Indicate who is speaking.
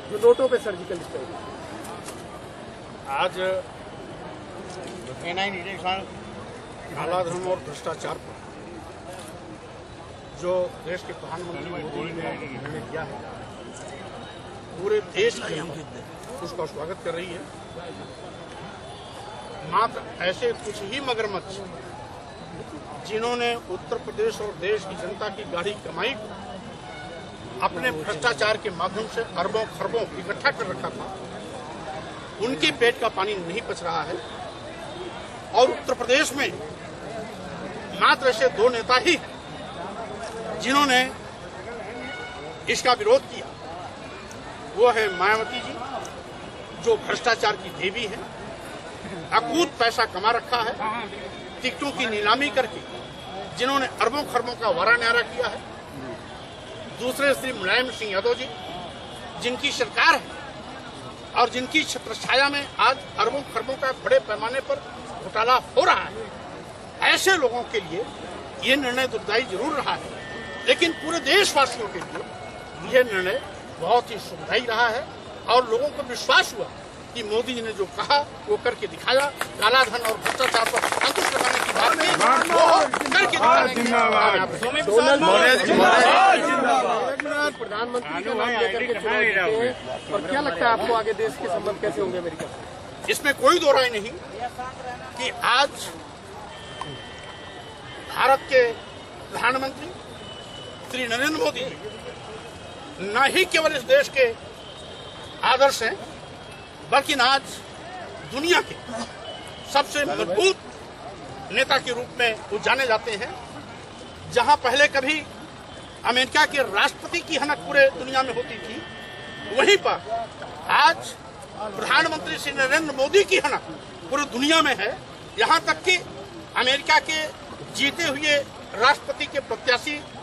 Speaker 1: जो नोटों पे सर्जिकल स्ट्राइक।
Speaker 2: आज केनाई निरीक्षण कालाधन और भ्रष्टाचार पर जो देश के प्रधानमंत्री मोदी ने निर्णय किया है, पूरे देश की उसका स्वागत कर रही है। मात्र ऐसे कुछ ही मगरमच्छ जिन्होंने उत्तर प्रदेश और देश की जनता की गाढ़ी कमाई को अपने भ्रष्टाचार के माध्यम से अरबों खरबों इकट्ठा कर रखा था, उनके पेट का पानी नहीं पच रहा है। और उत्तर प्रदेश में मात्र ऐसे दो नेता ही जिन्होंने इसका विरोध किया, वो है मायावती जी, जो भ्रष्टाचार की देवी है, अकूत पैसा कमा रखा है टिकटों की नीलामी करके, जिन्होंने अरबों खरबों का वारा न्यारा किया है। दूसरे श्री मुलायम सिंह यादव जी, जिनकी सरकार है और जिनकी छत्रछाया में आज अरबों खरबों का बड़े पैमाने पर घोटाला हो रहा है। ऐसे लोगों के लिए ये निर्णय दुखदायी जरूर रहा है, लेकिन पूरे देशवासियों के लिए यह निर्णय बहुत ही सुखदायी रहा है और लोगों को विश्वास हुआ कि मोदी जी ने जो कहा वो करके दिखाया। कालाधन और भ्रष्टाचार पर अंकुश लगाने की बात नहीं, वो करके दिखाने की
Speaker 1: प्रधानमंत्री का नाम लेकर के चुनाव जीते हैं। और क्या लगता है आपको आगे देश के संबंध कैसे होंगे अमेरिका से?
Speaker 2: इसमें कोई दो राय नहीं कि आज भारत के प्रधानमंत्री श्री नरेंद्र मोदी जी न ही केवल इस देश के आदर्श हैं, बल्कि आज दुनिया के सबसे मजबूत नेता के रूप में वो जाने जाते हैं। जहां पहले कभी अमेरिका के राष्ट्रपति की हनक पूरे दुनिया में होती थी, वहीं पर आज प्रधानमंत्री श्री नरेंद्र मोदी की हनक पूरी दुनिया में है। यहां तक कि अमेरिका के जीते हुए राष्ट्रपति के प्रत्याशी